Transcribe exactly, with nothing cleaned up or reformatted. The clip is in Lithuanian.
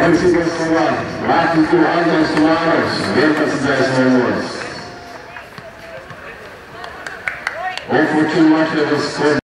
Komisijas kova Latvijų A.Tumanovs vienpadsmitais nulis. O fortune Latvijos